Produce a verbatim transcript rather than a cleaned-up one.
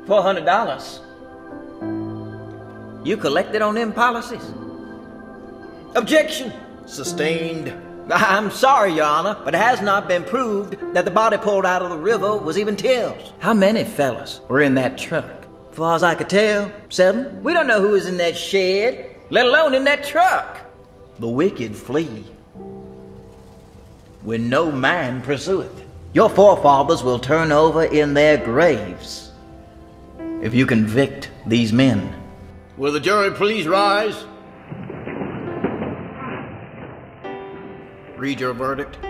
four hundred dollars. You collected on them policies? Objection! Sustained. I'm sorry, Your Honor, but it has not been proved that the body pulled out of the river was even Till's. How many fellas were in that truck? As far as I could tell, seven. We don't know who was in that shed, let alone in that truck. The wicked flee when no man pursueth. Your forefathers will turn over in their graves if you convict these men. Will the jury please rise? Read your verdict.